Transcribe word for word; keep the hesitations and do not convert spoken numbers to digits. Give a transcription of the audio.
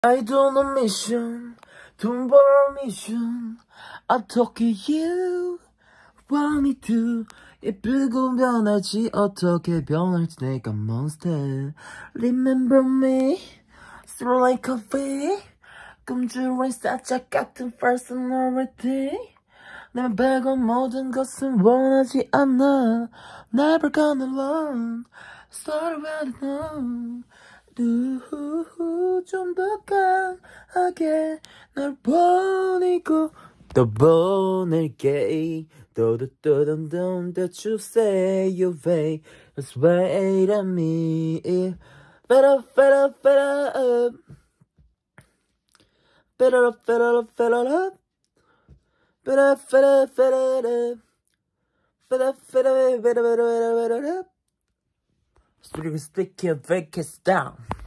I do on a mission, don't borrow mission. 어떻게 you want me to? 예쁘고 변하지 어떻게 변할지 내가 monster. Remember me, through like coffee. 금주의 살짝 같은 personality. 내 배운 모든 것은 원하지 않아. Never gonna learn, start with no. 좀 더 강하게 널 보내고 또 보낼게. 도도도돈돈 that you say you wait. Just wait at me. Better, better, better up. Better up, better up, better up. Better, better, better up. Better, better, better, better, better, better up. Sticky, sticky, fake it down.